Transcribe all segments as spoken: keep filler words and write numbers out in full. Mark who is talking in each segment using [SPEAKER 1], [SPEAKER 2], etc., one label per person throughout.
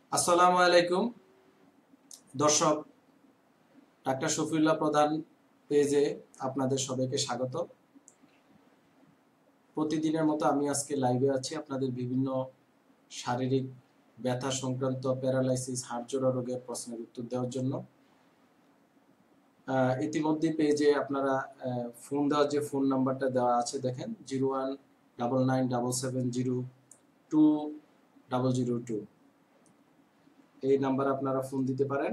[SPEAKER 1] আসসালামু আলাইকুম দর্শক, ডাক্তার শফিউল্লাহ প্রধান পেজে আপনাদের সবাইকে স্বাগত। প্রতিদিনের মতো আমি আজকে লাইভে আছি আপনাদের বিভিন্ন শারীরিক ব্যথা সংক্রান্ত প্যারালাইসিস, হাড়জোড়া রোগের প্রশ্নের উত্তর দেওয়ার জন্য। ইতিমধ্যে পেজে আপনারা ফোন দেওয়ার যে ফোন নাম্বারটা দেওয়া আছে দেখেন, zero one double nine double seven zero two double zero two, এই নাম্বারে আপনারা ফোন দিতে পারেন।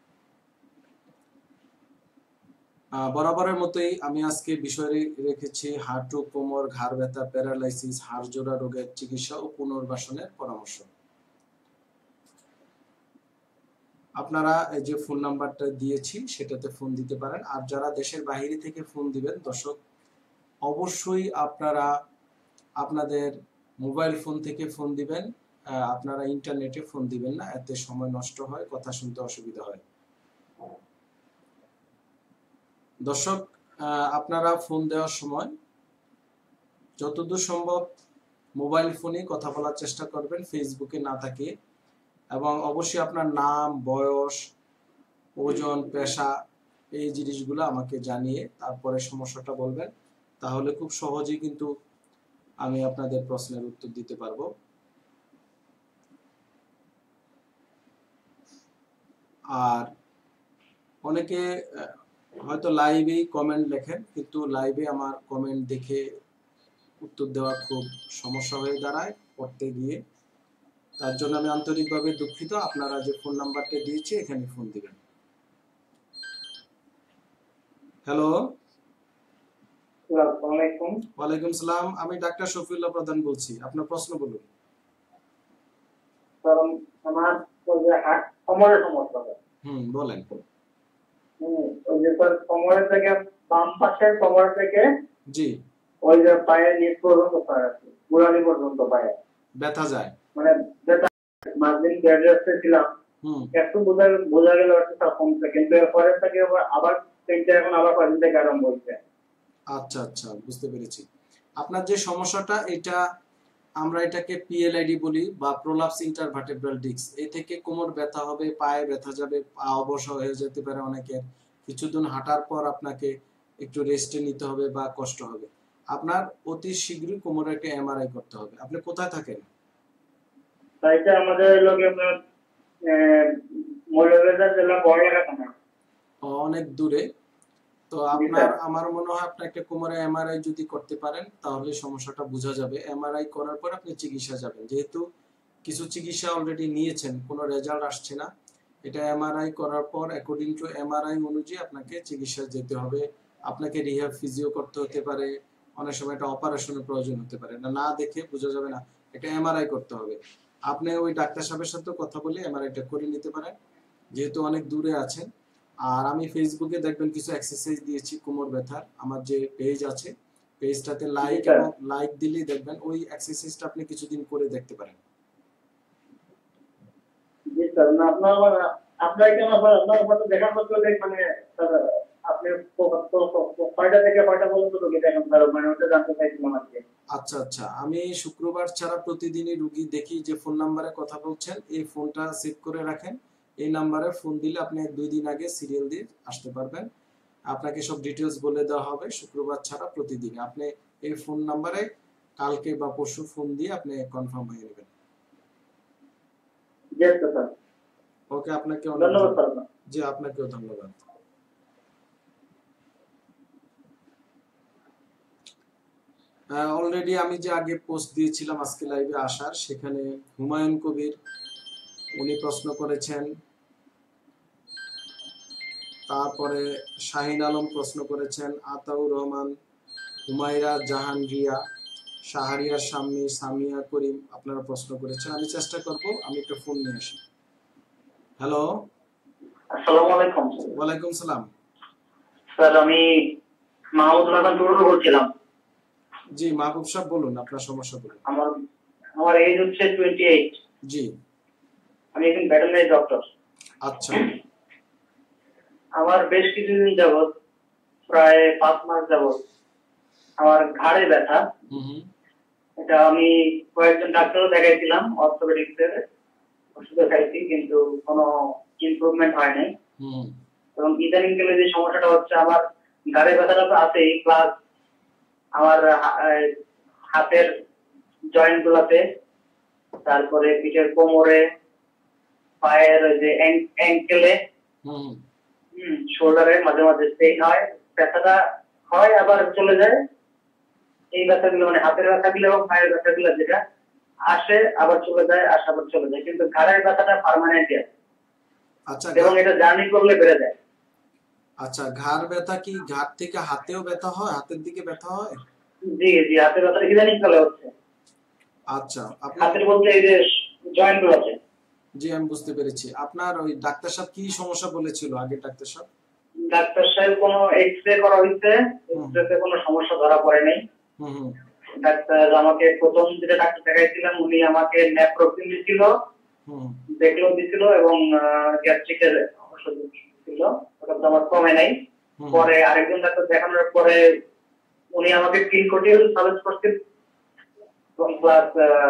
[SPEAKER 1] বরাবরের মতোই আমি আজকে বিষয় রেখেছি হাঁটু, কোমর, ঘাড় ব্যথা, প্যারালাইসিস, হাড়জোড়া রোগের চিকিৎসা ও পুনর্বাসনের পরামর্শ। আপনারা এই যে ফোন নাম্বারটা দিয়েছি সেটাতে ফোন দিতে পারেন। আর যারা দেশের বাইরে থেকে ফোন দিবেন দর্শক, অবশ্যই আপনারা আপনাদের মোবাইল ফোন থেকে ফোন দিবেন, আপনারা ইন্টারনেটে ফোন দিবেন না, এতে সময় নষ্ট হয়, কথা শুনতে অসুবিধা হয়। দর্শক, আপনারা ফোন দেওয়ার সময় যতদূর সম্ভব মোবাইল ফোনে কথা বলার চেষ্টা করবেন, ফেসবুকে না তাকিয়ে, এবং অবশ্যই আপনার নাম, বয়স, ওজন, পেশা এই জিনিসগুলো আমাকে জানিয়ে তারপরে সমস্যাটা বলবেন। তাহলে খুব সহজেই কিন্তু আমি আপনাদের প্রশ্নের উত্তর দিতে পারবো। আর অনেকে হয়তো লাইভেই কমেন্ট লেখেন, কিন্তু লাইভে আমার কমেন্ট দেখে উত্তর দেওয়া খুব সমস্যা হয়ে দাঁড়ায় পড়তে গিয়ে। তার জন্য আমি আন্তরিকভাবে দুঃখিত। আপনারা যে ফোন নাম্বারটা দিয়েছি এখানে ফোন দিবেন। হ্যালো, ওয়ালাইকুম সালাম। আমি ডাক্তার শফিউল্লাহ প্রধান বলছি, আপনার প্রশ্ন বলুন।
[SPEAKER 2] আমার কোমরের সমস্যা।
[SPEAKER 1] হুম, বলেন।
[SPEAKER 2] ওই যে কোমরের থেকে বাম পাশের কোমর থেকে
[SPEAKER 1] জি
[SPEAKER 2] ওই যে পায়ের নিচ পর্যন্ত গোড়ালি পর্যন্ত পায়ে
[SPEAKER 1] ব্যথা যায়,
[SPEAKER 2] মানে ব্যথা। মাঝদিন বেড রেস্টে ছিলাম, একটু বোঝা বোঝা গেল একটা কমছে, কিন্তু এরপরে থেকে আবার পেনটা এখন আবার কদিন থেকে আরম্ভ হচ্ছে।
[SPEAKER 1] আচ্ছা আচ্ছা, বুঝতে পেরেছি। আপনার যে সমস্যাটা, এটা আমরা এটাকে পিএলআইডি বলি বা প্রোলাপস ইন্টারভার্টেব্রাল ডিস্ক। এই থেকে কোমর ব্যথা হবে, পায়ে ব্যথা যাবে, পা অবশ হয়ে যেতে পারে অনেকের। কিছুদিন হাঁটার পর আপনাকে একটু রেস্টে নিতে হবে বা কষ্ট হবে। আপনার অতি শীঘ্রই কোমরের একটা এমআরআই করতে হবে। আপনি কোথায় থাকেন?
[SPEAKER 2] তাইটা আমাদের লোকে আপনার মৌলভীবাজার জেলা বড়লেখা থানা।
[SPEAKER 1] অনেক দূরে। তো আপনার, আমার মনে হয় আপনি একটা কোমরে এমআরআই যদি করতে পারেন তাহলে সমস্যাটা বোঝা যাবে। এমআরআই করার পর আপনি চিকিৎসা যাবেন। যেহেতু কিছু চিকিৎসা অলরেডি নিয়েছেন, কোনো রেজাল্ট আসছে না, এটা এমআরআই করার পর অ্যাকর্ডিং টু এমআরআই অনুযায়ী আপনাকে চিকিৎসা যেতে হবে। আপনাকে রিহ্যাব, ফিজিও করতে হতে পারে, অনেক সময় একটা অপারেশনের প্রয়োজন হতে পারে। না না দেখে বোঝা যাবে না, এটা এমআরআই করতে হবে। আপনি ওই ডাক্তার সাহেবের সাথে কথা বলে এমআরআইটা করে নিতে পারেন, যেহেতু অনেক দূরে আছেন। আর আমি ফেসবুকে দেখবেন কিছু এক্সারসাইজ দিয়েছি কোমর ব্যথার, আমার যে পেজ আছে পেজটাতে লাইক এবং লাইক দিলেই দেখবেন ওই এক্সারসাইজটা আপনি কিছুদিন করে দেখতে পারেন।
[SPEAKER 2] জি স্যার, না আপনার আপনার কেন আপনার ফটো দেখার পর মানে আপনি কয়টা থেকে কয়টা পর্যন্ত রোগী দেখেন স্যার, মানে ওটা জানতে চাইছিলাম আর কি।
[SPEAKER 1] আচ্ছা আচ্ছা, আমি শুক্রবার ছাড়া প্রতিদিনই রোগী দেখি। যে ফোন নাম্বারে কথা বলছেন এই ফোনটা সেভ করে রাখেন, এই নাম্বারে ফোন দিলে আপনি দুই দিন আগে সিরিয়াল দিয়ে আসতে পারবেন। আপনাকে সব ডিটেলস বলে দেওয়া হবে। শুক্রবার ছাড়া প্রতিদিন আপনি এই ফোন নাম্বারে কালকে বা পরশু ফোন দিয়ে আপনি কনফার্ম হয়ে নেবেন। ওকে, আপনাকে অনেক ধন্যবাদ। জি, আপনাকেও ধন্যবাদ। অলরেডি আমি যে আগে পোস্ট দিয়েছিলাম আজকে লাইভে আসার, সেখানে হুমায়ুন কবির উনি প্রশ্ন করেছেন, তারপরে শাহিন আলম প্রশ্ন করেছেন, আতাউর রহমান, হুমায়রা জাহান রিয়া, শাহরিয়া শাম্মী, সামিয়া করিম আপনারা প্রশ্ন করেছেন। আমি চেষ্টা করব, আমি একটা ফোন নিয়ে আসি। হ্যালো,
[SPEAKER 2] আসসালামু আলাইকুম।
[SPEAKER 1] ওয়ালাইকুম সালাম।
[SPEAKER 2] স্যার, আমি মাহমুদুল হাসান টুটুল বলছিলাম।
[SPEAKER 1] জি মাহবুব সাহেব, বলুন আপনার সমস্যা বলুন।
[SPEAKER 2] আমার আমার এজ হচ্ছে আঠাশ।
[SPEAKER 1] জি,
[SPEAKER 2] আমি একজন ভেটেরিনারি ডক্টর।
[SPEAKER 1] আচ্ছা।
[SPEAKER 2] আমার বেশ কিছুদিন যাবত, প্রায় পাঁচ মাস যাবত আমার ঘাড়ে ব্যথা। এটা আমি কয়েকজন ডাক্তারও দেখাইছিলাম অর্থোপেডিক্সের, ওষুধ খাইছি কিন্তু কোনো ইমপ্রুভমেন্ট হয় নাই।
[SPEAKER 1] হুম
[SPEAKER 2] এবং ইদানিং কালে যে সমস্যাটা হচ্ছে আমার ঘাড়ে ব্যথাটা তো আছেই, প্লাস আমার হাতের জয়েন্ট গুলাতে, তারপরে পিঠের কোমরে, পায়ের যে অ্যাঙ্কেলে,
[SPEAKER 1] হুম
[SPEAKER 2] হুম শোল্ডারে মাঝে মাঝে পেইন হয়, ব্যথাটা হয় আবার চলে যায়। এই ব্যথাগুলো মানে হাতের ব্যথাগুলো এবং পায়ের ব্যথাগুলো যেটা আসে আবার চলে যায়, আসে আবার চলে যায়, কিন্তু ঘাড়ের ব্যথাটা পার্মানেন্ট আছে।
[SPEAKER 1] আচ্ছা
[SPEAKER 2] এবং এটা জার্নি করলে বেড়ে যায়।
[SPEAKER 1] আচ্ছা ঘাড় ব্যথা কি ঘাড় থেকে হাতেও ব্যথা হয়, হাতের দিকে ব্যথা হয়?
[SPEAKER 2] জি জি, হাতের ব্যথাটা ইদানিং কালে হচ্ছে।
[SPEAKER 1] আচ্ছা আপনার
[SPEAKER 2] হাতের বলতে এই যে জয়েন্ট গুলো আছে।
[SPEAKER 1] জি আমি বুঝতে পেরেছি। আপনার ওই ডাক্তার সাহেব কি সমস্যা বলেছিল আগে ডাক্তার সাহেব?
[SPEAKER 2] ডাক্তার সাহেব কোনো এক্স-রে করা হয়েছে,
[SPEAKER 1] হুম
[SPEAKER 2] এক্স-রে তে কোনো সমস্যা ধরা পড়ে নাই।
[SPEAKER 1] হুম হুম
[SPEAKER 2] ডাক্তার আমাকে প্রথম যেটা ডাক্তার দেখাইছিলাম উনি আমাকে ন্যাপ্রোপিন দিছিল,
[SPEAKER 1] হুম
[SPEAKER 2] দেখলো দিছিল এবং গ্যাস্ট্রিকের ওষুধ দিছিল, ওটা তো আমার কমে নাই।
[SPEAKER 1] হুম
[SPEAKER 2] পরে আরেকজন ডাক্তার দেখানোর পরে উনি আমাকে ক্লিনকোটিল সাজেস্ট করছিল এবং প্লাস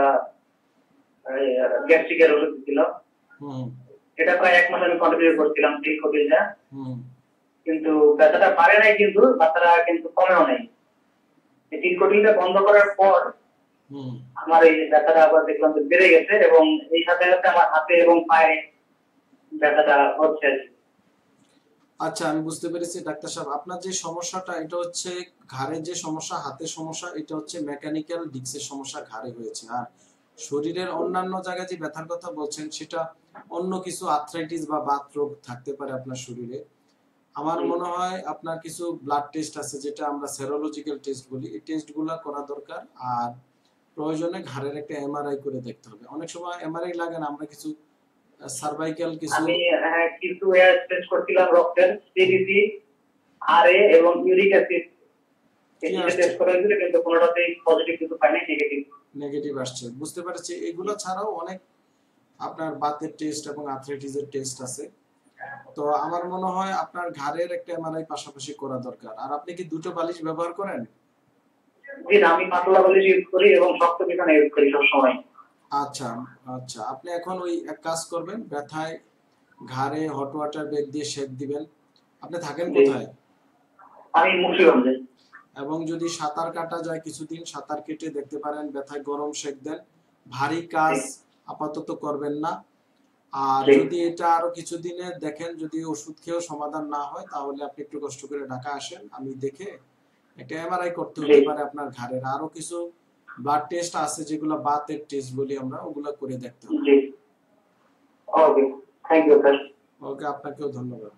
[SPEAKER 2] গ্যাস্ট্রিকের ওষুধ দিছিল।
[SPEAKER 1] হুম
[SPEAKER 2] এটা প্রায় এক মাস আমি কন্টিনিউ করছিলাম ক্লিনকোটিলটা,
[SPEAKER 1] হুম
[SPEAKER 2] কিন্তু ব্যথাটা পারে নাই, কিন্তু ব্যথাটা কিন্তু কমেও নাই। এই ক্লিনকোটিলটা বন্ধ করার পর
[SPEAKER 1] হুম
[SPEAKER 2] আমার এই ব্যথাটা আবার দেখলাম যে বেড়ে গেছে, এবং এই সাথে সাথে আমার হাতে এবং পায়ে ব্যথাটা হচ্ছে আর কি।
[SPEAKER 1] আচ্ছা আমি বুঝতে পেরেছি ডাক্তার সাহেব, আপনার যে সমস্যাটা এটা হচ্ছে ঘাড়ের যে সমস্যা, হাতের সমস্যা, এটা হচ্ছে মেকানিক্যাল ডিস্কের সমস্যা ঘাড়ে হয়েছে। আর শরীরের অন্যান্য জায়গায় যে ব্যথার কথা বলছেন সেটা অন্য কিছু আর্থ্রাইটিস বা বাত রোগ থাকতে পারে আপনার শরীরে। আমার মনে হয় আপনার কিছু ব্লাড টেস্ট আছে যেটা আমরা সেরোলজিক্যাল টেস্ট বলি, এই টেস্টগুলো করা দরকার। আর প্রয়োজনে ঘাড়ের একটা এমআরআই করে দেখতে হবে। অনেক সময় এমআরআই লাগে না, আমরা কিছু সার্ভাইকাল কিছু
[SPEAKER 2] আমি হ্যাঁ, কিছু টেস্ট করছিলাম রক্তের সিবিসি, আরএ এবং ইউরিক অ্যাসিড, এই
[SPEAKER 1] কি
[SPEAKER 2] তিনটে
[SPEAKER 1] আসছে,
[SPEAKER 2] টেস্ট করা হয়েছিল, কিন্তু কোনোটাতেই পজিটিভ কিছু পাই নাই, নেগেটিভ।
[SPEAKER 1] নেগেটিভ আসছে, বুঝতে পারছি। এগুলো ছাড়াও অনেক আপনার বাতের টেস্ট এবং আর্থ্রাইটিসের টেস্ট আছে। তো আমার মনে হয় আপনার ঘাড়ের একটা এমআরআই পাশাপাশি করা দরকার। আর আপনি কি দুটো বালিশ ব্যবহার করেন?
[SPEAKER 2] জি না, আমি পাতলা বালিশ ইউজ করি এবং শক্ত বিছানা ইউজ করি সবসময়।
[SPEAKER 1] আচ্ছা আচ্ছা, আপনি এখন ওই এক কাজ করবেন, ব্যথায় ঘাড়ে হট ওয়াটার ব্যাগ দিয়ে সেক দিবেন। আপনি থাকেন
[SPEAKER 2] জি,
[SPEAKER 1] কোথায়?
[SPEAKER 2] আমি মুন্সিগঞ্জে।
[SPEAKER 1] এবং যদি সাঁতার কাটা যায় কিছুদিন সাঁতার কেটে দেখতে পারেন, ব্যথায় গরম সেক দেন। ভারী
[SPEAKER 2] জি
[SPEAKER 1] কাজ আপাতত করবেন না। আর
[SPEAKER 2] জি
[SPEAKER 1] যদি এটা আরো কিছুদিনে দেখেন যদি ওষুধ খেয়েও সমাধান না হয়, তাহলে আপনি একটু কষ্ট করে ঢাকা আসেন, আমি দেখে একটা এমআরআই করতে
[SPEAKER 2] জি
[SPEAKER 1] হতে পারে আপনার ঘাড়ের। আরো কিছু ব্লাড টেস্ট আছে যেগুলো বাতের টেস্ট বলি আমরা, ওগুলো করে দেখতে হবে।
[SPEAKER 2] জি, okay, thank you sir.
[SPEAKER 1] Okay, আপনাকেও ধন্যবাদ।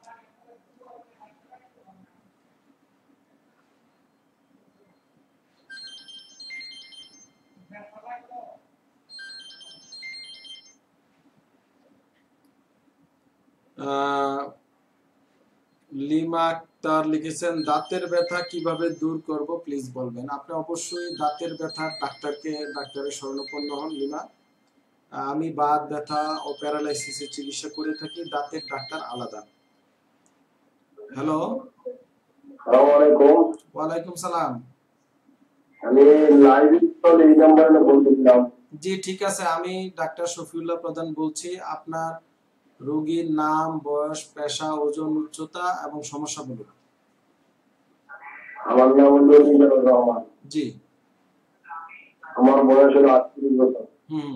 [SPEAKER 1] আহ লিমা আক্তার লিখেছেন, দাঁতের ব্যথা কিভাবে দূর করব প্লিজ বলবেন। আপনি অবশ্যই দাঁতের ব্যথার ডাক্তারকে ডাক্তারের শরণাপন্ন হন লিমা। আমি বাত ব্যথা ও প্যারালাইসিসের চিকিৎসা করে থাকি, দাঁতের ডাক্তার আলাদা। হ্যালো।
[SPEAKER 2] আসসালামু আলাইকুম।
[SPEAKER 1] ওয়ালাইকুম সালাম।
[SPEAKER 2] আমি লাইভ কল এই নাম্বারে বলছিলাম।
[SPEAKER 1] জি ঠিক আছে, আমি ডাক্তার শফিউল্লাহ প্রধান বলছি। আপনার রোগীর নাম, বয়স, পেশা, ওজন, উচ্চতা এবং সমস্যা বলুন।
[SPEAKER 2] আমার নাম হলো মিজানুর রহমান।
[SPEAKER 1] জি।
[SPEAKER 2] আমার বয়স হলো আটত্রিশ বছর।
[SPEAKER 1] হুম।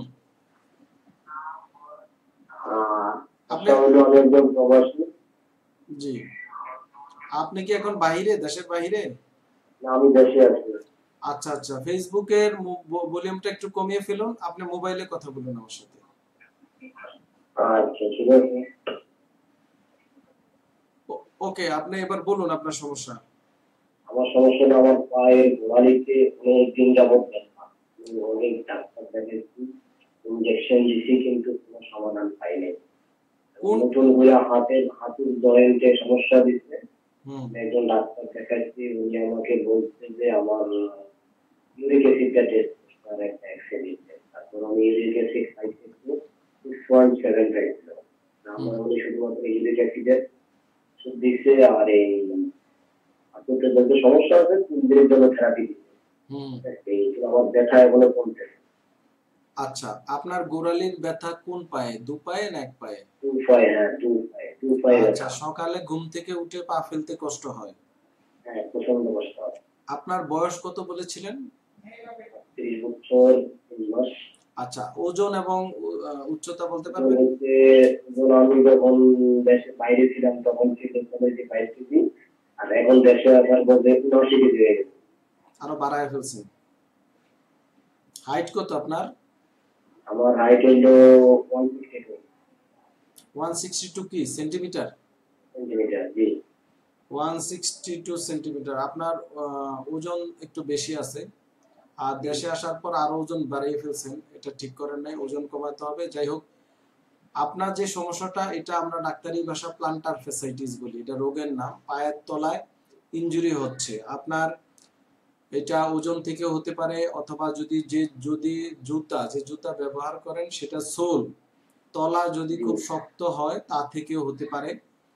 [SPEAKER 2] আপনি হলো আমি একজন প্রবাসী।
[SPEAKER 1] জি। আপনি কি এখন বাইরে, দেশের বাইরে?
[SPEAKER 2] না, আমি দেশে আছি।
[SPEAKER 1] আচ্ছা আচ্ছা, ফেসবুকের ভলিউমটা একটু কমিয়ে ফেলুন, আপনি মোবাইলে কথা বলুন আমার সাথে।
[SPEAKER 2] আচ্ছা ঠিক আছে।
[SPEAKER 1] ওকে, আপনি এবার বলুন আপনার সমস্যা।
[SPEAKER 2] আমার সমস্যা হলো আমার পায়ের গোড়ালিতে অনেক দিন যাবত ব্যথা। অনেক ডাক্তার দেখাচ্ছি, ইনজেকশন দিছি, কিন্তু কোনো সমাধান পাইনি। নতুন করে হাতের হাঁটুর জয়েন্টে সমস্যা দিচ্ছে। একজন ডাক্তার দেখাচ্ছি, উনি আমাকে বলছে যে আমার ইউরিক অ্যাসিডটা টেস্ট করার একটা এক্সরে দিচ্ছে। তারপর আমি ইউরিক অ্যাসিড খাইছি সিক্স পয়েন্ট সেভেন পাইছিল। আমার উনি শুধুমাত্র ইউরিক অ্যাসিডের ওষুধ দিচ্ছে, আর এই হাঁটুতে যত সমস্যা আছে তিন দিনের জন্য থেরাপি দিচ্ছে। এই আমার ব্যথা এখনো কমছে।
[SPEAKER 1] আচ্ছা, আপনার গোড়ালির ব্যথা কোন পায়ে, দু পায়ে না এক পায়ে?
[SPEAKER 2] দু পায়ে, হ্যাঁ দু পায়ে, দু পায়ে
[SPEAKER 1] আচ্ছা,
[SPEAKER 2] ব্যথা।
[SPEAKER 1] সকালে ঘুম থেকে উঠে পা ফেলতে কষ্ট হয়।
[SPEAKER 2] হ্যাঁ, প্রচন্ড কষ্ট হয়।
[SPEAKER 1] আপনার বয়স কত বলেছিলেন?
[SPEAKER 2] ত্রিশ বছর তিন মাস।
[SPEAKER 1] আচ্ছা, ওজন এবং আহ, উচ্চতা বলতে
[SPEAKER 2] ওজন
[SPEAKER 1] পারবেন?
[SPEAKER 2] হচ্ছে, ওজন আমি যখন দেশের বাইরে ছিলাম তখন ছিল পনেরো বাইশ কেজি, আর এখন দেশে আসার পর দেখুন আশি কেজি হয়ে গেছে।
[SPEAKER 1] আরো বাড়ায় ফেলছেন। হাইট কত আপনার?
[SPEAKER 2] আমার হাইট হইলো one sixty two
[SPEAKER 1] one sixty two কি সেন্টিমিটার?
[SPEAKER 2] সেন্টিমিটার। জি।
[SPEAKER 1] One sixty two centimetre. আপনার আহ, ওজন একটু বেশি আছে। আর দেশে আসার পর আরো ওজন বাড়িয়ে ফেলছেন, এটা ঠিক করেন নাই, ওজন কমাতে হবে। যাই হোক, আপনার যে সমস্যাটা, এটা আমরা ডাক্তারি ভাষা প্লান্টার ফ্যাসাইটিস বলি, এটা রোগের নাম। পায়ের তলায় ইনজুরি হচ্ছে আপনার। এটা ওজন থেকে হতে পারে, অথবা যদি যে যদি জুতা যে জুতা ব্যবহার করেন সেটা সোল, তলা যদি খুব শক্ত হয় তা থেকেও হতে পারে।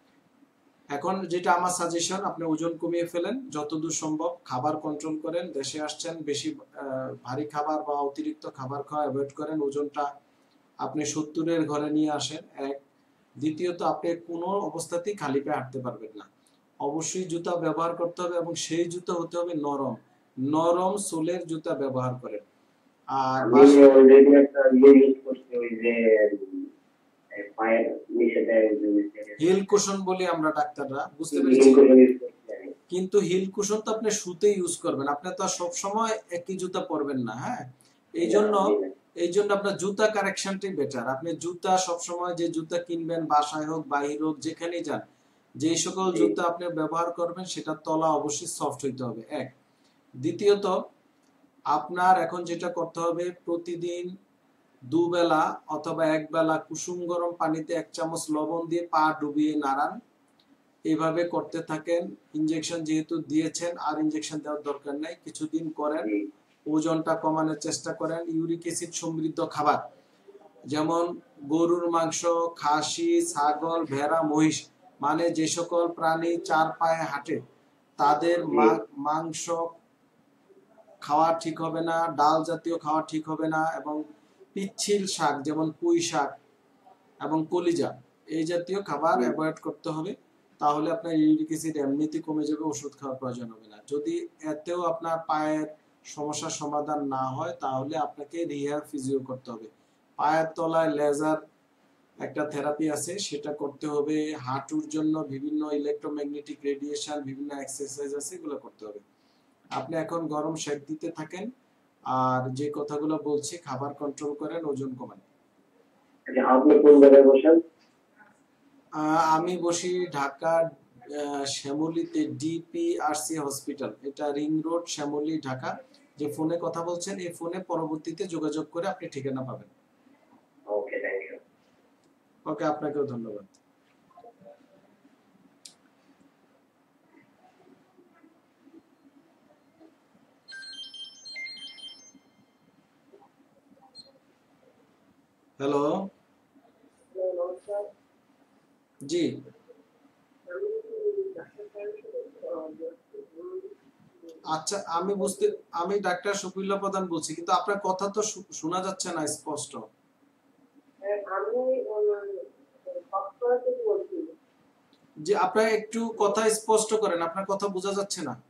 [SPEAKER 1] এখন যেটা আমার সাজেশন, আপনি ওজন কমিয়ে ফেলেন যতদূর সম্ভব, খাবার কন্ট্রোল করেন। দেশে আসছেন, বেশি আহ, ভারী খাবার বা অতিরিক্ত খাবার খাওয়া অ্যাভয়েড করেন। ওজনটা আপনি সত্তরের ঘরে নিয়ে আসেন। এক, দ্বিতীয়ত আপনি কোনো অবস্থাতেই খালি পায়ে হাঁটতে পারবেন না, অবশ্যই জুতা ব্যবহার করতে হবে, এবং সেই জুতা হতে হবে নরম, নরম সোলের জুতা ব্যবহার করেন। আর
[SPEAKER 2] আমি
[SPEAKER 1] বাস
[SPEAKER 2] অলরেডি একটা ইয়ে ইউজ করছি, ওই যে উম, এই পায়ের নিচে দেয় ওই যে
[SPEAKER 1] হিল কুশন বলি আমরা ডাক্তাররা, বুঝতে পেরেছি।
[SPEAKER 2] ইনকুশন ইউজ করছি আমি।
[SPEAKER 1] কিন্তু হিল কুশন তো আপনি শুতে ইউজ করবেন, আপনি তো আর সবসময় একই জুতা পরবেন না। হ্যাঁ, এই
[SPEAKER 2] না,
[SPEAKER 1] জন্য
[SPEAKER 2] জি না।
[SPEAKER 1] এই জন্য আপনার জুতা কারেকশনটাই বেটার। আপনি জুতা সবসময় যে জুতা কিনবেন, বাসায় হোক বাহির হোক যেখানেই যান, যে সকল
[SPEAKER 2] জি।
[SPEAKER 1] জুতা আপনি ব্যবহার করবেন সেটা তলা অবশ্যই সফট হইতে হবে। এক, দ্বিতীয়ত আপনার এখন যেটা করতে হবে, প্রতিদিন দুবেলা অথবা এক বেলা কুসুম গরম পানিতে এক চামচ লবণ দিয়ে পা ডুবিয়ে নাড়ান। এইভাবে করতে থাকেন। ইনজেকশন যেহেতু দিয়েছেন, আর ইনজেকশন দেওয়ার দরকার নাই, কিছুদিন করেন।
[SPEAKER 2] জি।
[SPEAKER 1] ওজনটা কমানোর চেষ্টা করেন। ইউরিক অ্যাসিড সমৃদ্ধ খাবার, যেমন গরুর মাংস, খাসি, ছাগল, ভেড়া, মহিষ, মানে যে সকল প্রাণী চার পায়ে হাঁটে তাদের
[SPEAKER 2] জি।
[SPEAKER 1] মা- মাংস খাওয়া ঠিক হবে না, ডাল জাতীয় খাওয়া ঠিক হবে না, এবং পিচ্ছিল শাক যেমন পুঁই শাক এবং কলিজা, এই জাতীয় খাবার
[SPEAKER 2] জি।
[SPEAKER 1] অ্যাভয়েড করতে হবে। তাহলে আপনার ইউরিক অ্যাসিড এমনিতেই কমে যাবে, ওষুধ খাওয়ার প্রয়োজন হবে না। যদি এতেও আপনার পায়ের সমস্যার সমাধান না হয়, তাহলে আপনাকে রিহ্যাব ফিজিও করতে হবে। পায়ের তলায় লেজার একটা থেরাপি আছে, সেটা করতে হবে। হাঁটুর জন্য বিভিন্ন ইলেকট্রোম্যাগনেটিক রেডিয়েশন, বিভিন্ন এক্সারসাইজ আছে, এগুলো করতে হবে। আপনি এখন গরম সেক দিতে থাকেন, আর যে কথাগুলো বলছি, খাবার কন্ট্রোল করেন, ওজন কমান।
[SPEAKER 2] আচ্ছা, আপনি কোন জায়গায় বসেন?
[SPEAKER 1] আহ, আমি বসি ঢাকার আহ, শ্যামলীতে, ডিপিআরসি হসপিটাল, এটা রিং রোড, শ্যামলী, ঢাকা। যে ফোনে কথা বলছেন, এই ফোনে পরবর্তীতে যোগাযোগ করে আপনি ঠিকানা পাবেন।
[SPEAKER 2] ওকে, থ্যাংক ইউ।
[SPEAKER 1] ওকে, আপনাকেও ধন্যবাদ। হ্যালো। জি। আচ্ছা, আমি বুঝতে আমি ডাক্তার শফিউল্লাহ প্রধান বলছি, কিন্তু আপনার কথা তো শু- শোনা যাচ্ছে না স্পষ্ট। যে আপনার একটু কথা স্পষ্ট করেন, আপনার কথা বোঝা যাচ্ছে না।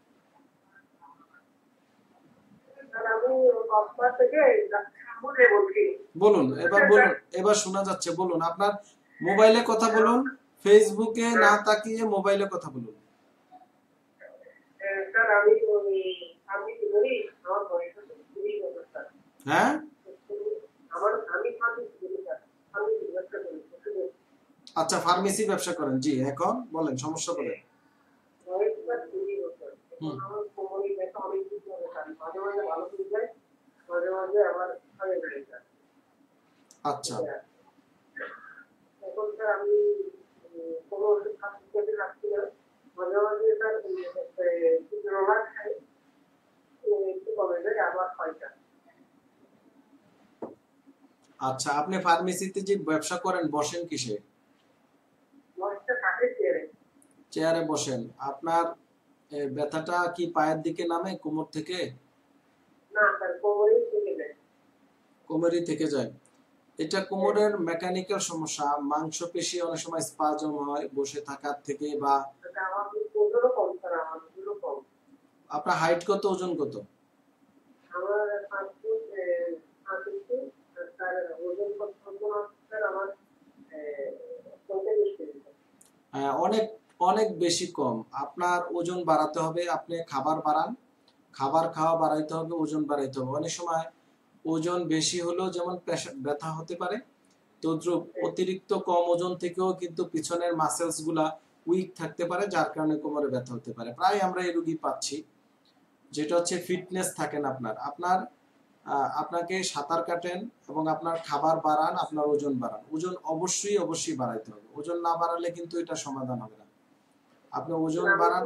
[SPEAKER 1] বলুন, এবার বলুন, এবার শোনা যাচ্ছে, বলুন। আপনার মোবাইলে কথা বলুন, ফেসবুকে না তাকিয়ে মোবাইলে কথা বলুন। হ্যাঁ, আচ্ছা, ফার্মেসি ব্যবসা করেন, জি। এখন বলেন, সমস্যা বলেন। হুম। আচ্ছা, আচ্ছা, আপনি ফার্মেসিতে যে ব্যবসা করেন, বসেন কিসে? চেয়ারে বসেন। আপনার এ, ব্যথাটা কি পায়ের দিকে নামে, কোমর থেকে? কোমরই থেকে যায়। এটা কোমরের মেকানিক্যাল সমস্যা, মাংসপেশি অনেক সময় স্পাজম হয় বসে থাকার থেকে। বা আপনার হাইট কত, ওজন কত? হ্যাঁ, অনেক অনেক বেশি কম। আপনার ওজন বাড়াতে হবে, আপনি খাবার বাড়ান, খাবার খাওয়া বাড়াইতে হবে, ওজন বাড়াইতে হবে। অনেক সময় ওজন বেশি হলেও যেমন ব্যথা হতে পারে, তদ্রুপ অতিরিক্ত কম ওজন থেকেও কিন্তু পিছনের মাসেলস গুলা উইক থাকতে পারে, যার কারণে কোমরে ব্যথা হতে পারে। প্রায় আমরা এই রোগী পাচ্ছি, যেটা হচ্ছে ফিটনেস থাকেন আপনার আপনার আপনাকে সাঁতার কাটেন এবং আপনার খাবার বাড়ান, আপনার ওজন বাড়ান। ওজন অবশ্যই অবশ্যই বাড়াইতে হবে, ওজন না বাড়ালে কিন্তু এটা সমাধান হবে না। আপনি ওজন বাড়ান।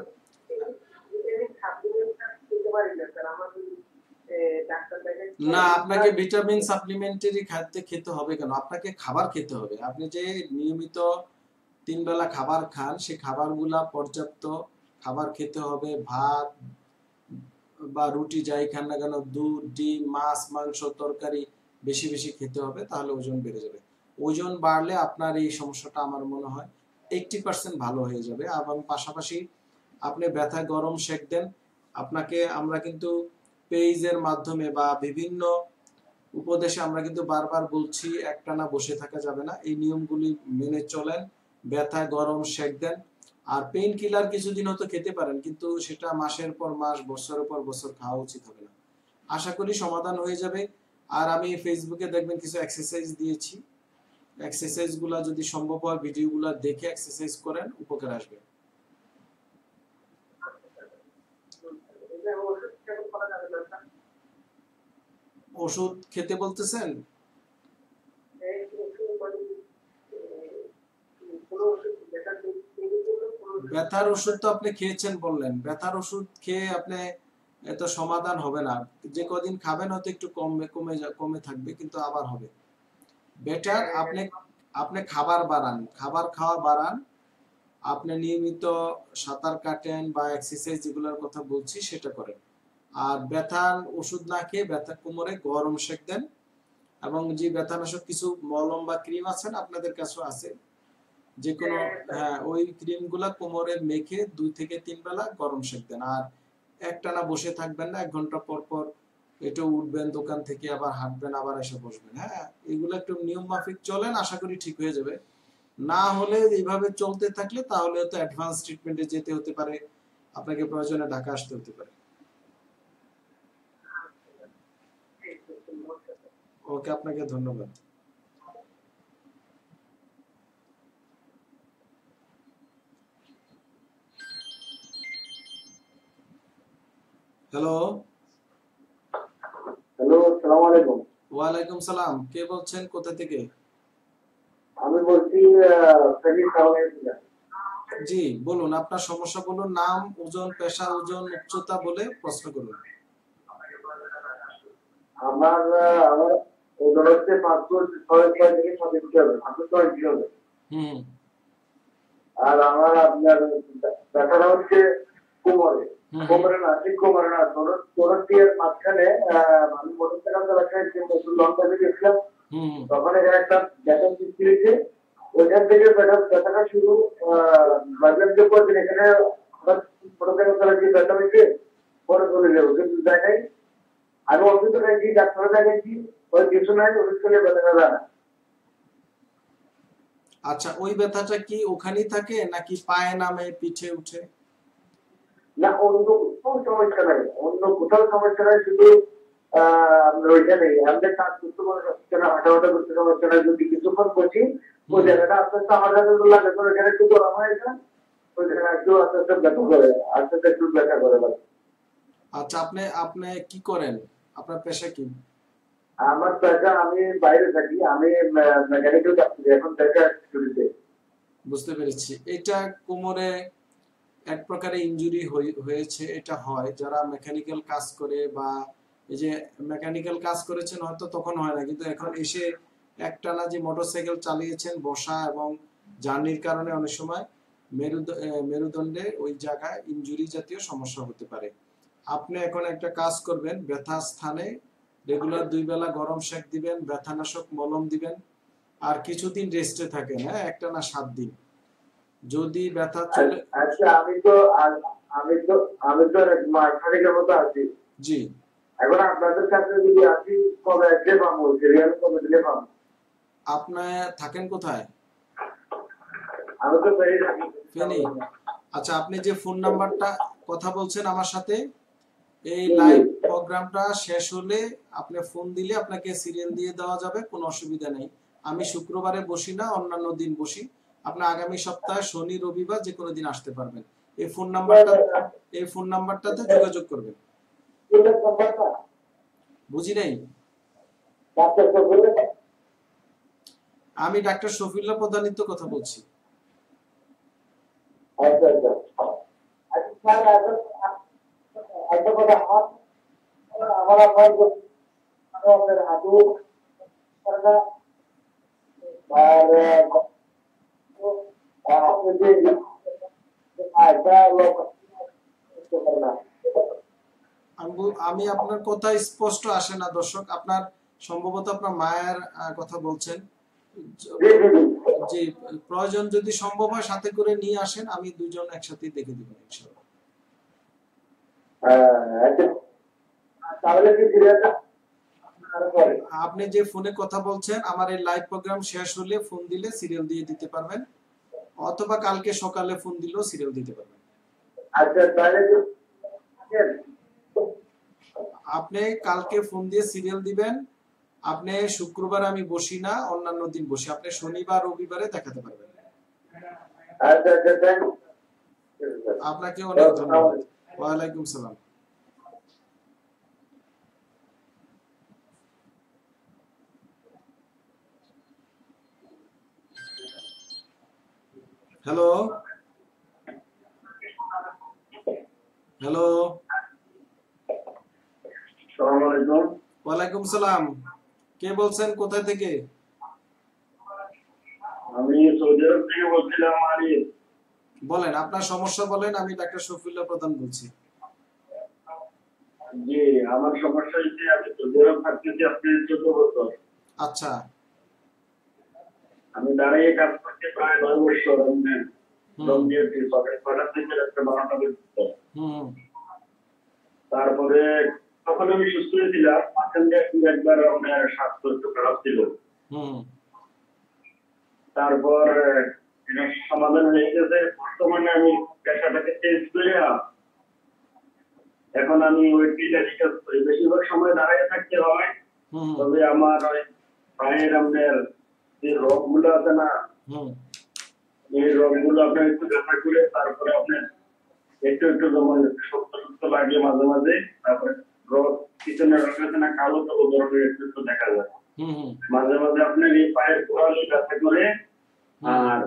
[SPEAKER 1] না, আপনাকে ভিটামিন সাপ্লিমেন্টারি খাদ্য খেতে হবে কেন? আপনাকে খাবার খেতে হবে। আপনি যে নিয়মিত তিন বেলা খাবার খান, সেই খাবারগুলা পর্যাপ্ত খাবার খেতে হবে। ভাত বা রুটি যাই খান না কেন, দুধ, ডিম, মাছ, মাংস, তরকারি বেশি বেশি খেতে হবে, তাহলে ওজন বেড়ে যাবে। ওজন বাড়লে আপনার এই সমস্যাটা আমার মনে হয় এইটটি পার্সেন্ট ভালো হয়ে যাবে। এবং পাশাপাশি আপনি ব্যথায় গরম সেক দেন। আপনাকে আমরা কিন্তু পেজের মাধ্যমে বা বিভিন্ন উপদেশে আমরা কিন্তু বারবার বলছি একটানা বসে থাকা যাবে না, এই নিয়মগুলি মেনে চলেন। ব্যথায় গরম সেক দেন। আর পেইন কিলার কিছুদিন হয়তো খেতে পারেন, কিন্তু সেটা মাসের পর মাস, বছরের পর বছর খাওয়া উচিত হবে না। আশা করি সমাধান হয়ে যাবে। আর আমি ফেসবুকে দেখবেন কিছু এক্সারসাইজ দিয়েছি, এক্সারসাইজ গুলা যদি সম্ভব হয় ভিডিওগুলো দেখে এক্সারসাইজ করেন, উপকার আসবে। ওষুধ খেতে বলতেছেন? ব্যথার ওষুধ তো আপনি খেয়েছেন বললেন, ব্যথার ওষুধ খেয়ে আপনি এত সমাধান হবে না। যে কদিন খাবেন হয়তো একটু কমবে, কমে কমে থাকবে, কিন্তু আবার হবে। বেটার আপনি আপনি খাবার বাড়ান, খাবার খাওয়া বাড়ান। আপনি নিয়মিত সাঁতার কাটেন বা এক্সারসাইজ যেগুলোর কথা বলছি সেটা করেন। আর ব্যথার ওষুধ না খেয়ে ব্যথা কোমরে গরম সেক দেন। এবং যে ব্যথানাশক কিছু মলম বা ক্রিম আছেন আপনাদের কাছেও আছে, যে কোনো, হ্যাঁ, ওই ক্রিম গুলা কোমরে মেখে দুই থেকে তিন বেলা গরম সেক দেন। আর একটানা বসে থাকবেন না, এক ঘন্টা পর পর একটু উঠবেন দোকান থেকে, আবার হাঁটবেন, আবার এসে বসবেন। হ্যাঁ, এগুলো একটু নিয়ম মাফিক চলেন, আশা করি ঠিক হয়ে যাবে। না হলে এইভাবে চলতে থাকলে তাহলে তো অ্যাডভান্স ট্রিটমেন্টে যেতে হতে পারে, আপনাকে প্রয়োজনে ঢাকা আসতে হতে পারে। ওকে, আপনাকে ধন্যবাদ। হ্যালো
[SPEAKER 2] হ্যালো, আসসালামু আলাইকুম।
[SPEAKER 1] ওয়ালাইকুম সালাম, কে বলছেন, কোথা থেকে?
[SPEAKER 2] আমি বলছি
[SPEAKER 1] জি বলুন, আপনার সমস্যা বলুন, নাম, ওজন, পেশা, ওজন, উচ্চতা বলে প্রশ্ন করুন।
[SPEAKER 2] আমার আমার ওজন হচ্ছে পাঁচ ফুট ছয় ছয় থেকে সাত ইঞ্চি হবে, পাঁচ ফুট ছয় ইঞ্চি হবে।
[SPEAKER 1] হুম।
[SPEAKER 2] আর আমার আপনার ব্যথাটা হচ্ছে কোমরে, কোমরে না, ঠিক কোমরে না, তোরস তোরস দিয়ে মাঝখানে। আমি মোটরসাইকেল চালাচ্ছি, যে নতুন লঙ্কা গেছিলাম, তখন এখানে একটা ব্যথা সৃষ্টি হয়েছে। ওইখান থেকে ব্যথা ব্যথাটা শুরু, ভাবলাম যে কদিন এখানে হঠাৎ মোটরসাইকেল চালাচ্ছি, ব্যথা হয়েছে, পরে চলে যাবো, কিন্তু দেখাই আমি ওষুধ খাইছি, ডাক্তার দেখাইছি, ওই কিছু নাই, ওষুধ খেলে ব্যথাটা যায় না।
[SPEAKER 1] আচ্ছা, ওই ব্যথাটা কি ওখানেই থাকে নাকি পায়ে নামে, পিঠে উঠে?
[SPEAKER 2] না, অন্য কোনো সমস্যা নাই, অন্য কোথাও সমস্যা নাই, শুধু আপনার ওইখানে আমাদের কাজ করতে কোনো সমস্যা না, হাঁটাহাঁটা করতে সমস্যা নাই। যদি কিছুক্ষণ বসি, ওই জায়গাটা আস্তে আস্তে আমার কাছে লাগে, তো ওইখানে একটু গরম হয়ে যায়, ওই জায়গায় একটু আস্তে আস্তে ব্যথা করে, আস্তে আস্তে একটু ব্যথা করে।
[SPEAKER 1] আচ্ছা, আপনি আপনি কি করেন, আপনার পেশা কি?
[SPEAKER 2] আমার পেশা, আমি বাইরে থাকি, আমি মেকানিক্যাল কাজ করি, এখন পেশা ছুটিতে।
[SPEAKER 1] বুঝতে পেরেছি। এটা কোমরে এক প্রকারের ইনজুরি হয়েছে, এটা হয় যারা মেকানিক্যাল কাজ করে, বা এই যে মেকানিক্যাল কাজ করেছেন হয়তো তখন হয় না, কিন্তু এখন এসে একটানা যে মোটরসাইকেল চালিয়েছেন বসা এবং জার্নির কারণে অনেক সময় মেরুদণ্ডে ওই জায়গায় ইনজুরি জাতীয় সমস্যা হতে পারে। আপনি এখন একটা কাজ করবেন, ব্যথা স্থানে রেগুলার দুই বেলা গরম সেক দিবেন, ব্যথানাশক মলম দিবেন, আর কিছুদিন রেস্টে থাকেন। হ্যাঁ, একটা না সাত দিন। যদি ব্যথা চলে,
[SPEAKER 3] আচ্ছা আমি তো আমি তো আমি তো মাস খানেকের মতো আছি।
[SPEAKER 1] জি,
[SPEAKER 3] এখন আপনাদের কাছে যদি আসি কবে আসলে পাবো, সিরিয়াল কবে দিলে পাবো?
[SPEAKER 1] আপনি থাকেন কোথায়?
[SPEAKER 3] আমি তো ফেরি থাকি।
[SPEAKER 1] ফেনী। আচ্ছা, আপনি যে ফোন নাম্বারটা কথা বলছেন আমার সাথে, এই লাইভ প্রোগ্রামটা শেষ হলে আপনি ফোন দিলে আপনাকে সিরিয়াল দিয়ে দেওয়া যাবে, কোনো অসুবিধা নেই। আমি শুক্রবারে বসি না, অন্যান্য দিন বসি। আপনি আগামী সপ্তাহে শনি রবিবার যে কোনো দিন আসতে পারবেন। এই ফোন নাম্বারটা এই ফোন নাম্বারটাতে যোগাযোগ করবেন। বুঝি নাই। আমি ডাক্তার শফিউল্লাহ প্রধানিত কথা বলছি।
[SPEAKER 3] আচ্ছা আচ্ছা আচ্ছা একটা কথা, আমার আপনার আপনার হাঁটু আর আপনি যে
[SPEAKER 1] আমি আপনার কথা স্পষ্ট আসে না দর্শক। আপনার সম্ভবত আপনার মায়ের কথা বলছেন। যে প্রয়োজন যদি সম্ভব হয় সাথে করে নিয়ে আসেন, আমি দুজন একসাথে দেখে দিব ইনশাআল্লাহ।
[SPEAKER 3] তাহলে কি সিরিয়ালটা
[SPEAKER 1] আপনি যে ফোনে কথা বলছেন, আমার এই লাইভ প্রোগ্রাম শেষ হলে ফোন দিলে সিরিয়াল দিয়ে দিতে পারবেন, অথবা কালকে সকালে ফোন দিলেও সিরিয়াল দিতে পারবেন।
[SPEAKER 3] আচ্ছা তাহলে
[SPEAKER 1] আপনি কালকে ফোন দিয়ে সিরিয়াল দিবেন। আপনি শুক্রবার আমি বসি না, অন্যান্য দিন বসি। আপনি শনিবার রবিবারে দেখাতে পারবেন।
[SPEAKER 3] আচ্ছা আচ্ছা
[SPEAKER 1] আপনাকে অনেক ধন্যবাদ। ওয়ালাইকুম সালাম। হ্যালো হ্যালো
[SPEAKER 3] আসসালামু আলাইকুম।
[SPEAKER 1] ওয়ালাইকুম সালাম। কে বলছেন, কোথা থেকে?
[SPEAKER 3] আমি সৌদি আরব থেকে বলছিলাম। আলী,
[SPEAKER 1] বলেন আপনার সমস্যা বলেন। আমি ডাক্তার শফিউল্লাহ প্রধান বলছি।
[SPEAKER 3] জি, আমার সমস্যা হচ্ছে আমি সৌদি আরব থাকতেছি আপনি চোদ্দ বছর।
[SPEAKER 1] আচ্ছা।
[SPEAKER 3] আমি দাঁড়িয়ে কাজ করতে প্রায় নয় বছর। আমি রমজিয়াটি সকাল ছয়টা থেকে রাত্রে বারোটা পর্যন্ত।
[SPEAKER 1] হুম।
[SPEAKER 3] তারপরে তখন আমি সুস্থ ছিলাম, মাঝখানে একবার আমার স্বাস্থ্য একটু খারাপ ছিল।
[SPEAKER 1] হুম।
[SPEAKER 3] তারপর এটা সমাধান হয়ে গেছে। বর্তমানে আমি পেশাটাকে চেঞ্জ করে এখন আমি ওই ফিল্ডে কাজ করি। বেশিরভাগ সময় দাঁড়িয়ে থাকতে হয়। তবে আমার ওই পায়ের আপনার যে রোগগুলো আছে না, এই রোগগুলো আপনার একটু ব্যথা করে, তারপরে আপনার একটু একটু যেমন শক্ত শক্ত লাগে মাঝে মাঝে, তারপরে রোগ পিছনে রোগ আছে না, কালো কালো ধরনের একটু একটু দেখা যায় মাঝে মাঝে। আপনার এই পায়ের গোড়ালি ব্যথা করে, আর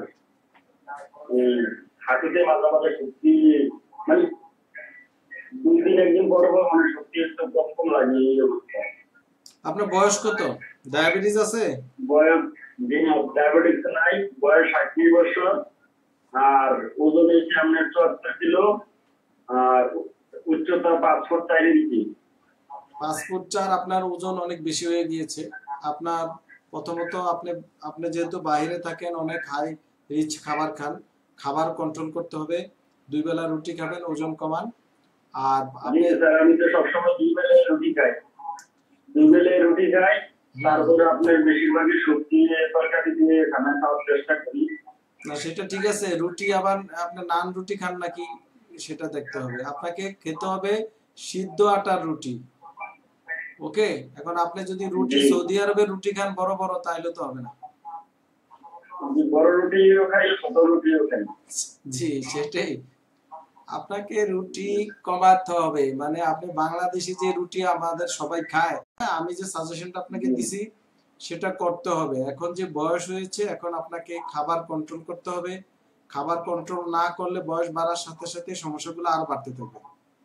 [SPEAKER 3] হাঁটুতে মাঝে মাঝে শক্তি, মানে দুই দিন একদিন পর পর মানে শক্তি একটু কম কম লাগে এই অবস্থা।
[SPEAKER 1] আপনার বয়স কত? ডায়াবেটিস আছে?
[SPEAKER 3] বয়স ডায়াবেটিস নাই, বয়স ষাট বছর, আর ওজন হচ্ছে আপনার চুয়াত্তর কিলো, আর উচ্চতা পাঁচ ফুট চার ইঞ্চি।
[SPEAKER 1] পাঁচ ফুট চার। আপনার ওজন অনেক বেশি হয়ে গিয়েছে। আপনার প্রথমত আপনি আপনি যেহেতু বাইরে থাকেন, অনেক হাই রিচ খাবার খান, খাবার কন্ট্রোল করতে হবে। দুই বেলা রুটি খাবেন, ওজন কমান। আর
[SPEAKER 3] আপনি স্যার আমি তো সবসময় দুই বেলা রুটি খাই, দুই বেলা রুটি খাই। তারপরে আপনার বেশিরভাগই সবজি তরকারি দিয়ে খানা খাওয়ার চেষ্টা করি।
[SPEAKER 1] না সেটা ঠিক আছে, রুটি আবার আপনি নান রুটি খান নাকি সেটা দেখতে হবে। আপনাকে খেতে হবে সিদ্ধ আটার রুটি। ওকে, এখন আপনি যদি রুটি সৌদি আরবের রুটি খান বড় বড়, তাহলে তো হবে না।
[SPEAKER 3] বড় রুটিও খাই, ছোট রুটিও খাই।
[SPEAKER 1] জি সেটাই, আপনাকে রুটি কমাতে হবে। মানে আপনি বাংলাদেশি যে রুটি আমাদের সবাই খায়, আমি যে সাজেশনটা আপনাকে দিছি সেটা করতে হবে। এখন যে বয়স হয়েছে, এখন আপনাকে খাবার কন্ট্রোল করতে হবে। খাবার কন্ট্রোল না করলে বয়স বাড়ার সাথে সাথে সমস্যাগুলো আরো বাড়তে থাকবে।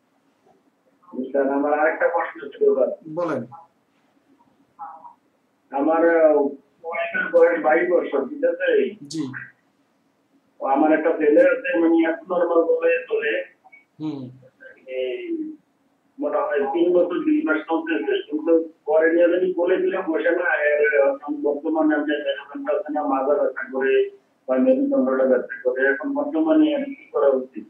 [SPEAKER 3] আমার আরেকটা প্রশ্ন ছিল,
[SPEAKER 1] বলেন।
[SPEAKER 3] আমার ওয়াইফের বয়স বাইশ বছর, ঠিক আছে?
[SPEAKER 1] জি।
[SPEAKER 3] আমার একটা ছেলে আছে, মানে নরমাল বলে চলে।
[SPEAKER 1] হুম।
[SPEAKER 3] এই মনে হয় তিন বছর দুই মাস চলতেছে, কিন্তু পরে নিয়ে যদি বলে দিলাম বসে না, এর এখন বর্তমানে আমি মেরুদণ্ডটা না মাজা ব্যথা করে বা মেরুদণ্ডটা ব্যথা করে, এখন বর্তমানে আর কি করা উচিত?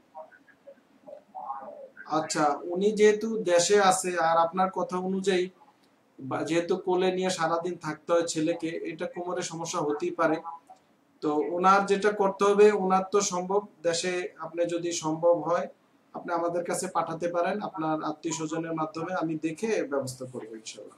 [SPEAKER 1] আচ্ছা, উনি যেহেতু দেশে আছে আর আপনার কথা অনুযায়ী যেহেতু কোলে নিয়ে সারাদিন থাকতে হয় ছেলেকে, এটা কোমরে সমস্যা হতেই পারে। তো ওনার যেটা করতে হবে, ওনার তো সম্ভব দেশে, আপনি যদি সম্ভব হয় আপনি আমাদের কাছে পাঠাতে পারেন আপনার আত্মীয় স্বজনের মাধ্যমে, আমি দেখে ব্যবস্থা করবো ইনশাল্লাহ।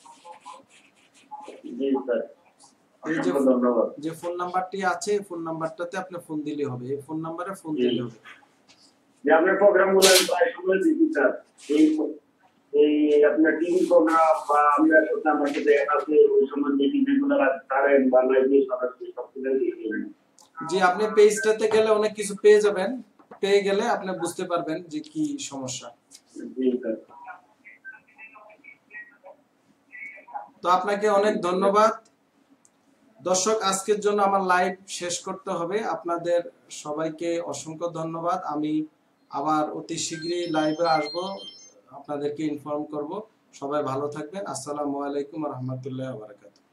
[SPEAKER 3] জি স্যার,
[SPEAKER 1] এই যে
[SPEAKER 3] ধন্যবাদ।
[SPEAKER 1] যে ফোন নাম্বারটি আছে, ফোন নাম্বারটাতে আপনি ফোন দিলে হবে, এই ফোন নাম্বারে ফোন দিলে হবে।
[SPEAKER 3] যে আপনার প্রোগ্রামগুলো আমি প্রায় সময় দেখি স্যার, এই এই আপনার টিভি প্রোগ্রাম বা আমরা সাথে আমার সাথে আছে ওই সময় দেখি যেগুলো কারেন্ট বা লাইভে সরাসরি সবকিছু দেখি।
[SPEAKER 1] জি, আপনি পেজটাতে গেলে অনেক কিছু পেয়ে যাবেন, পেয়ে গেলে আপনি বুঝতে পারবেন যে কি সমস্যা।
[SPEAKER 3] জি স্যার।
[SPEAKER 1] তো আপনাকে অনেক ধন্যবাদ। দর্শক, আজকের জন্য আমার লাইভ শেষ করতে হবে। আপনাদের সবাইকে অসংখ্য ধন্যবাদ। আমি আবার অতি শীঘ্রই লাইভে আসব, আপনাদেরকে ইনফর্ম করব। সবাই ভালো থাকবেন। আসসালামু আলাইকুম ওয়া রাহমাতুল্লাহি ওয়া বারাকাতুহু।